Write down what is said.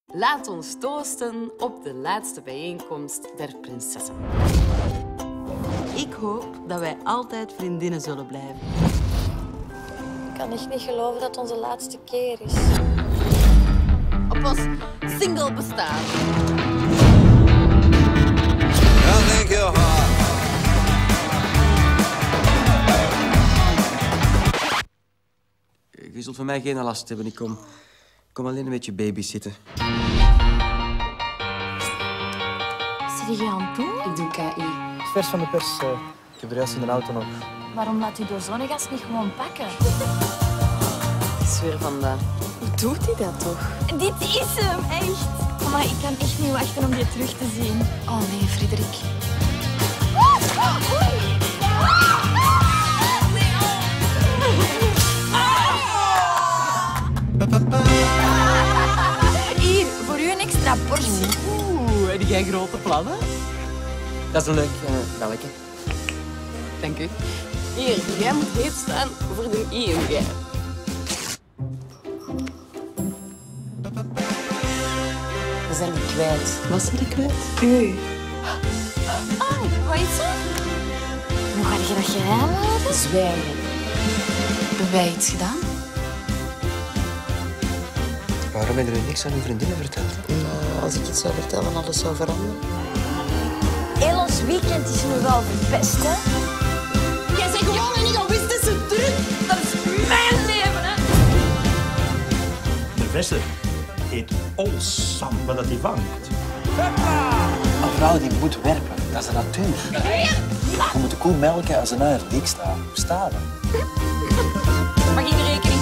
Laat ons toosten op de laatste bijeenkomst der prinsessen. Ik hoop dat wij altijd vriendinnen zullen blijven. Ik kan echt niet geloven dat het onze laatste keer is. Op ons single bestaan. Je zult van mij geen last hebben. Ik kom alleen een beetje babysitten. Wat je aan het doen? Ik doe KI. Vers van de pers. Ik heb er juist in de auto nog. Waarom laat u door zo'n gast niet gewoon pakken? Het is weer vandaag. Hoe doet hij dat toch? Dit is hem, echt. Maar ik kan echt niet wachten om dit terug te zien. Oh nee, Frederik. Hier, voor u een extra portie. Oeh, heb jij grote plannen? Dat is een leuk belletje. Dank u. Hier, jij moet heet staan voor de ING. We zijn die kwijt. Wat zijn die kwijt? U. Oh, wat is dat? Hoe ga je dat geheim houden? Zwijgen. Hebben wij iets gedaan? Waarom heb je er niks aan uw vriendinnen verteld? Nou, als ik iets zou vertellen, alles zou veranderen. Heel ons weekend is nu wel verpest, hè? Jij zegt gewoon en niet al wist is het druk. Dat is mijn leven, hè? De visser eet olsam wat hij vangt. Een vrouw die moet werpen, dat is de natuur. Je moet de koe melken als ze naar haar dik staat. Verstaan? Mag ik de rekening